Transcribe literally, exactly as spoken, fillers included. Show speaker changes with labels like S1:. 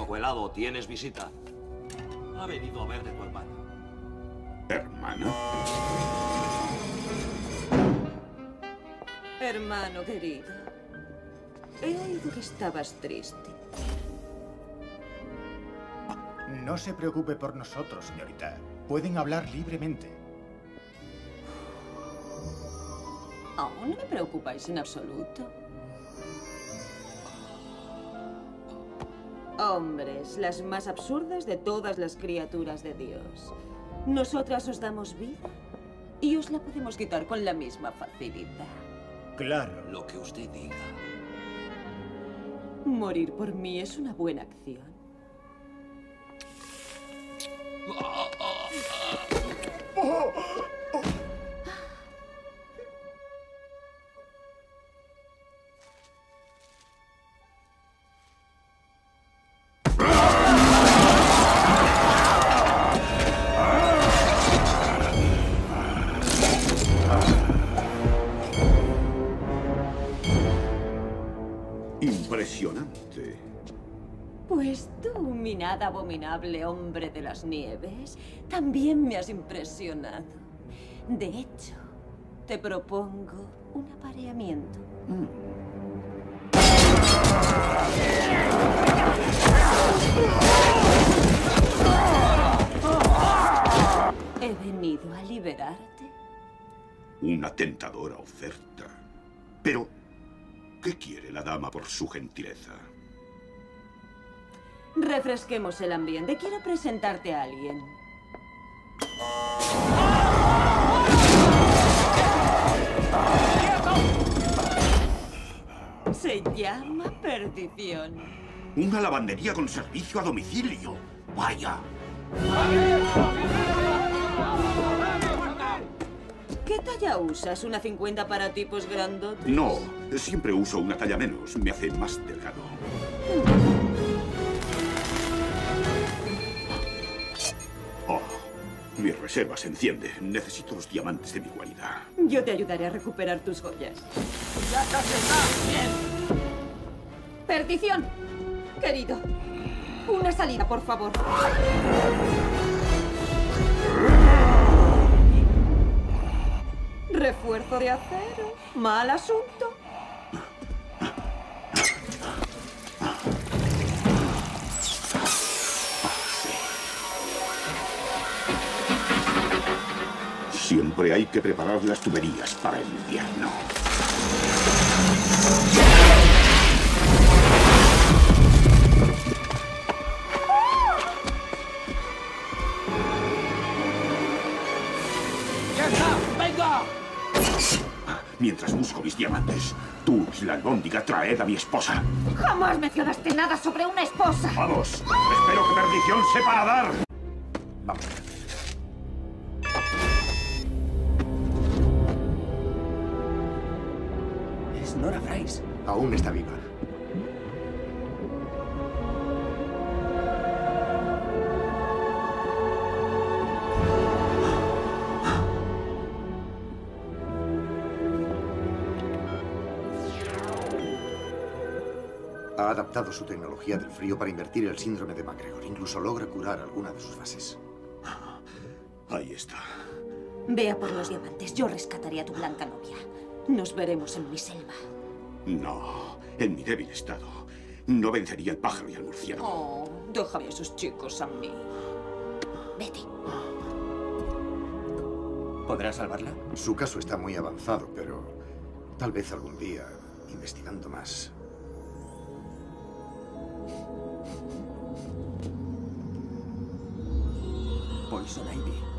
S1: poco helado. ¿Tienes visita? Ha venido a ver de tu hermano.
S2: ¿Hermano?
S3: Hermano querido, he oído que estabas triste.
S4: No se preocupe por nosotros, señorita. Pueden hablar libremente.
S3: Aún no me preocupáis en absoluto. Hombres, las más absurdas de todas las criaturas de Dios. Nosotras os damos vida y os la podemos quitar con la misma facilidad.
S4: Claro.
S1: Lo que usted diga.
S3: Morir por mí es una buena acción.
S2: Impresionante.
S3: Pues tú, mi nada abominable hombre de las nieves, también me has impresionado. De hecho, te propongo un apareamiento.
S2: Mm.
S3: He venido a liberarte.
S2: Una tentadora oferta. Pero, ¿qué quiere la dama por su gentileza?
S3: Refresquemos el ambiente. Quiero presentarte a alguien. Se llama Perdición.
S2: Una lavandería con servicio a domicilio. Vaya.
S3: ¿Qué talla usas? ¿Una cincuenta para tipos grandotes?
S2: No, siempre uso una talla menos. Me hace más delgado. Oh, mi reserva se enciende. Necesito los diamantes de mi guarida.
S3: Yo te ayudaré a recuperar tus joyas.
S1: ¡Ya casi está! ¡Bien!
S3: Perdición. Querido, una salida, por favor. Refuerzo de acero. Mal asunto.
S2: Siempre hay que preparar las tuberías para el invierno.
S1: ¡Ya está! ¡Venga!
S2: Mientras busco mis diamantes, tú, la albóndiga, traed a mi esposa.
S3: Jamás mencionaste nada sobre una esposa.
S2: ¡Vamos! Espero que Perdición sepa nadar.
S4: Vamos.
S5: Es Nora Fries.
S4: Aún está viva. Ha adaptado su tecnología del frío para invertir el síndrome de MacGregor. Incluso logra curar alguna de sus fases.
S2: Ahí está.
S3: Ve a por los diamantes. Yo rescataré a tu blanca novia. Nos veremos en mi selva.
S2: No, en mi débil estado. No vencería al pájaro y al murciélago.
S3: Oh, déjame a esos chicos a mí. Vete.
S5: ¿Podrá salvarla?
S4: Su caso está muy avanzado, pero tal vez algún día, investigando más.
S5: Poison Ivy.